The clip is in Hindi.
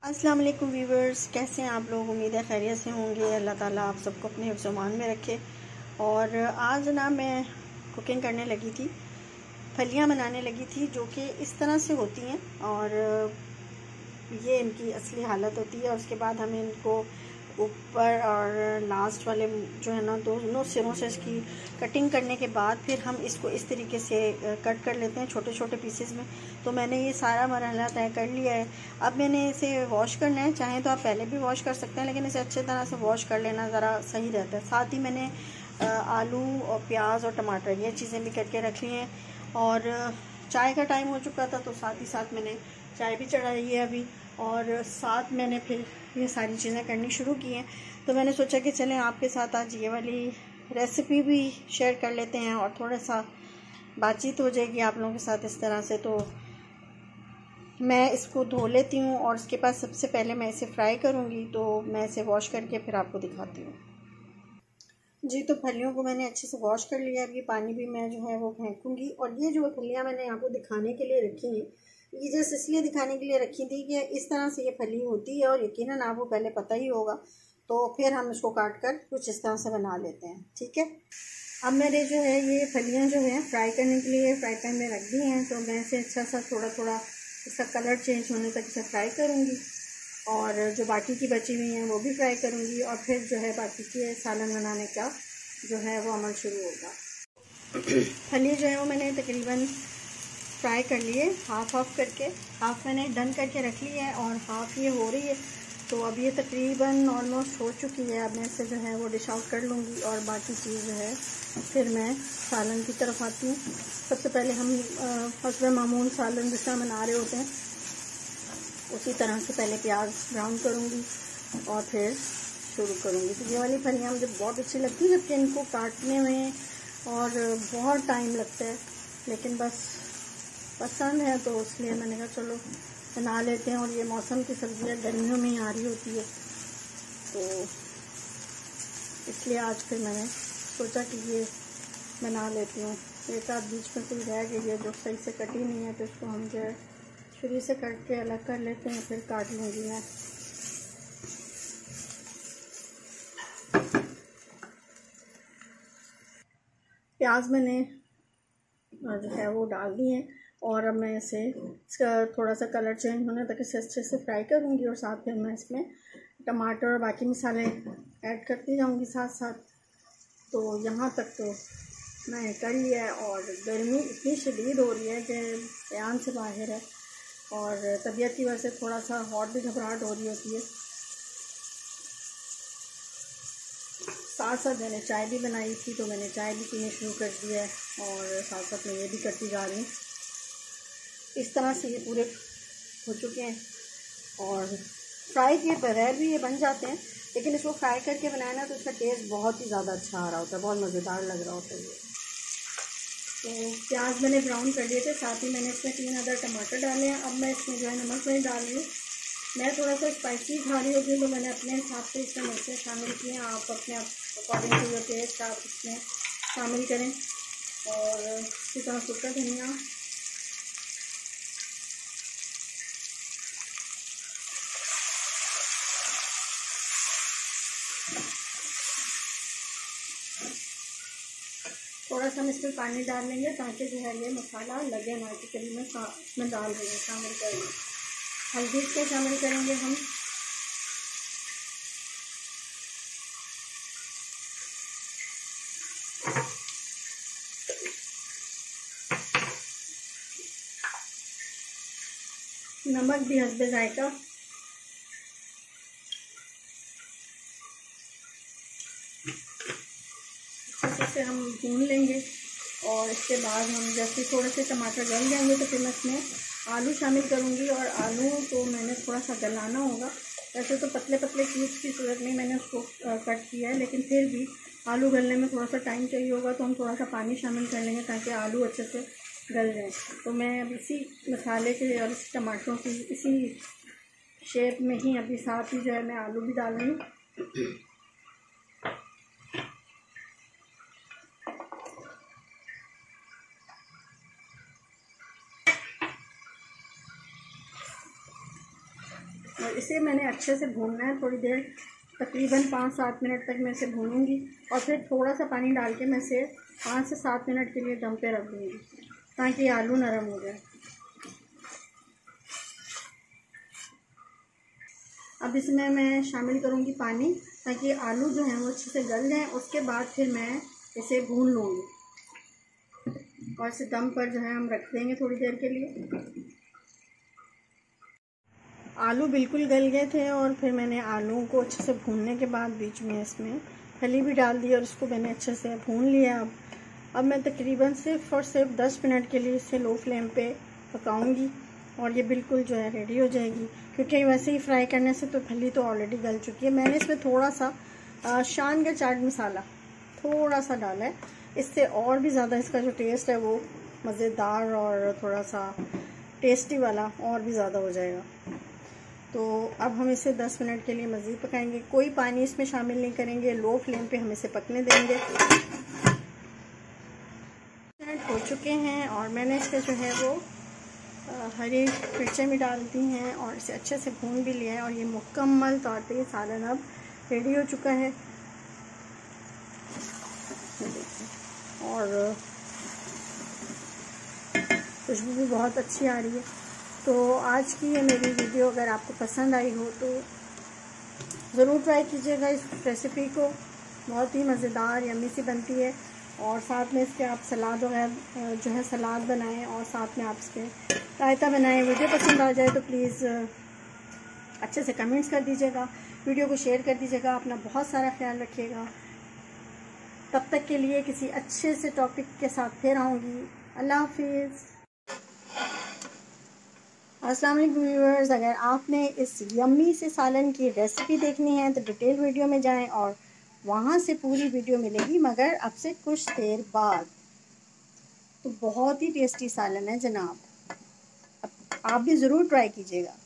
अस्सलाम वालेकुम व्यूवर्स, कैसे हैं आप लोग। उम्मीद है खैरियत से होंगे। अल्लाह ताला आप सबको अपने हिफ्ज़ मान में रखे। और आज ना मैं कुकिंग करने लगी थी, फलियां बनाने लगी थी जो कि इस तरह से होती हैं और ये इनकी असली हालत होती है। उसके बाद हमें इनको ऊपर और लास्ट वाले जो है ना दोनों सिरों से इसकी कटिंग करने के बाद फिर हम इसको इस तरीके से कट कर लेते हैं छोटे छोटे पीसेस में। तो मैंने ये सारा मरहला तय कर लिया है। अब मैंने इसे वॉश करना है। चाहें तो आप पहले भी वॉश कर सकते हैं, लेकिन इसे अच्छे तरह से वॉश कर लेना ज़रा सही रहता है। साथ ही मैंने आलू और प्याज और टमाटर ये चीज़ें भी करके रख ली हैं। और चाय का टाइम हो चुका था तो साथ ही साथ मैंने चाय भी चढ़ाई है अभी, और साथ मैंने फिर ये सारी चीज़ें करनी शुरू की हैं। तो मैंने सोचा कि चलें आपके साथ आज ये वाली रेसिपी भी शेयर कर लेते हैं और थोड़ा सा बातचीत हो जाएगी आप लोगों के साथ इस तरह से। तो मैं इसको धो लेती हूँ और उसके बाद सबसे पहले मैं इसे फ्राई करूँगी। तो मैं इसे वॉश करके फिर आपको दिखाती हूँ जी। तो फलियों को मैंने अच्छे से वॉश कर लिया। अब ये पानी भी मैं जो है वो फेंकूँगी। और ये जो फलियाँ मैंने आपको दिखाने के लिए रखी हैं, ये जस्ट इसलिए दिखाने के लिए रखी थी कि इस तरह से ये फली होती है और यकीनन आपको पहले पता ही होगा। तो फिर हम इसको काट कर कुछ इस तरह से बना लेते हैं, ठीक है। अब मैंने जो है ये फलियाँ जो हैं फ्राई करने के लिए फ्राई पैन में रख दी हैं। तो मैं इसे अच्छा सा थोड़ा थोड़ा इसका कलर चेंज होने तक इसे फ्राई करूँगी और जो बाकी की बची हुई हैं वो भी फ्राई करूँगी। और फिर जो है बाकी के सालन बनाने का जो है वो अमल शुरू होगा। फली जो है वो मैंने तकरीबन फ्राई कर लिए हाफ करके। हाफ मैंने डन करके रख ली है और हाफ ये हो रही है। तो अब ये तकरीबन ऑलमोस्ट हो चुकी है। अब मैं इसे जो है वो डिश आउट कर लूँगी और बाकी चीज़ जो है फिर मैं सालन की तरफ आती हूँ। सबसे पहले हम हस्ब मामूल सालन जिस तरह बना रहे होते हैं उसी तरह से पहले प्याज ब्राउन करूँगी और फिर शुरू करूँगी। तो ये वाली फलियाँ मुझे बहुत अच्छी लगती है, जबकि इनको काटने में और बहुत टाइम लगता है, लेकिन बस पसंद है तो इसलिए मैंने कहा चलो बना लेते हैं। और ये मौसम की सब्जियां गर्मियों में ही आ रही होती है, तो इसलिए आज फिर मैंने सोचा कि ये बना लेती हूँ। एक आध बीच में कोई रह गई है जो सही से कटी नहीं है, तो इसको हम जो है छुरी से कट के अलग कर लेते हैं, फिर काट लूँगी मैं। प्याज मैंने जो है वो डाल दी है और अब मैं इसे इसका थोड़ा सा कलर चेंज होने तक इसे अच्छे से फ्राई करूँगी। और साथ फिर मैं इसमें टमाटर और बाकी मसाले ऐड करती जाऊँगी साथ साथ। तो यहाँ तक तो मैंने कर लिया है। और गर्मी इतनी शदीद हो रही है कि बयान से बाहर है, और तबीयत की वजह से थोड़ा सा हॉट भी घबराहट हो रही होती है। साथ साथ मैंने चाय भी बनाई थी, तो मैंने चाय भी पीनी शुरू कर दी है और साथ साथ मैं ये भी करती जा रही हूँ। इस तरह से ये पूरे हो चुके हैं और फ्राई किए बगैर भी ये बन जाते हैं, लेकिन इसको फ्राई करके बनाया ना तो इसका टेस्ट बहुत ही ज़्यादा अच्छा आ रहा होता है, बहुत मज़ेदार लग रहा होता है ये। तो प्याज मैंने ब्राउन कर लिए थे, साथ ही मैंने इसमें 3 अदर टमाटर डाले हैं। अब मैं इसमें जो है नमक नहीं डाल रही हूँ। मैं थोड़ा सा स्पाइसी खा रही होती हूँ तो मैंने अपने हिसाब से इसमें मिर्चें शामिल की हैं। आप अपने अकॉर्डिंग टू योर टेस्ट आप इसमें शामिल करें। और इसी तरह सूखा धनिया, थोड़ा सा हम इसमें पानी डाल लेंगे ताकि जो है ये मसाला लगे ना कि कभी मैं इसमें डाल देंगे, शामिल करेंगे। हल्दी इसमें शामिल करेंगे हम। नमक भी हस्बे जायका। इसे हम भून लेंगे और इसके बाद हम जैसे थोड़े से टमाटर गल जाएंगे तो फिर मैं इसमें आलू शामिल करूँगी। और आलू तो मैंने थोड़ा सा गलाना होगा। वैसे तो पतले पतले क्यूब्स की सूरत में मैंने उसको कट किया है, लेकिन फिर भी आलू गलने में थोड़ा सा टाइम चाहिए होगा, तो हम थोड़ा सा पानी शामिल कर लेंगे ताकि आलू अच्छे से गल जाए। तो मैं अब इसी मसाले के और इस टमाटरों की इसी शेप में ही अभी साथ ही जो है मैं आलू भी डालूँगी। और इसी इसे मैंने अच्छे से भूनना है थोड़ी देर, तकरीबन 5-7 मिनट तक मैं इसे भूनूंगी और फिर थोड़ा सा पानी डाल के मैं इसे 5 से 7 मिनट के लिए दम पे रख दूँगी ताकि आलू नरम हो जाए। अब इसमें मैं शामिल करूँगी पानी ताकि आलू जो हैं वो अच्छे से गल जाएँ। उसके बाद फिर मैं इसे भून लूँगी और इसे दम पर जो है हम रख देंगे थोड़ी देर के लिए। आलू बिल्कुल गल गए थे और फिर मैंने आलू को अच्छे से भूनने के बाद बीच में इसमें फली भी डाल दी और इसको मैंने अच्छे से भून लिया। अब मैं तकरीबन सिर्फ और सिर्फ 10 मिनट के लिए इसे लो फ्लेम पे पकाऊंगी और ये बिल्कुल जो है रेडी हो जाएगी, क्योंकि वैसे ही फ्राई करने से तो फली तो ऑलरेडी गल चुकी है। मैंने इसमें थोड़ा सा शान का चाट मसाला थोड़ा सा डाला है, इससे और भी ज़्यादा इसका जो टेस्ट है वो मज़ेदार और थोड़ा सा टेस्टी वाला और भी ज़्यादा हो जाएगा। तो अब हम इसे 10 मिनट के लिए मज़ीद पकाएंगे, कोई पानी इसमें शामिल नहीं करेंगे, लो फ्लेम पे हम इसे पकने देंगे। मिनट हो चुके हैं और मैंने इसके जो है वो हरी मिर्चें भी डाल दी हैं और इसे अच्छे से भून भी लिया है और ये मुकम्मल तौर पे ये सालन अब रेडी हो चुका है। और खुशबू भी बहुत अच्छी आ रही है। तो आज की ये मेरी वीडियो अगर आपको पसंद आई हो तो ज़रूर ट्राई कीजिएगा इस रेसिपी को, बहुत ही मज़ेदार यम्मी सी बनती है। और साथ में इसके आप सलाद वगैरह जो है सलाद बनाएं और साथ में आप इसके रायता बनाएं। वीडियो पसंद आ जाए तो प्लीज़ अच्छे से कमेंट्स कर दीजिएगा, वीडियो को शेयर कर दीजिएगा। अपना बहुत सारा ख्याल रखिएगा। तब तक के लिए किसी अच्छे से टॉपिक के साथ फिर आऊँगी। अल्लाह हाफिज़। अस्सलाम वालेकुम व्यूअर्स, अगर आपने इस यम्मी से सालन की रेसिपी देखनी है तो डिटेल वीडियो में जाएं और वहाँ से पूरी वीडियो मिलेगी, मगर अब से कुछ देर बाद। तो बहुत ही टेस्टी सालन है जनाब, आप भी ज़रूर ट्राई कीजिएगा।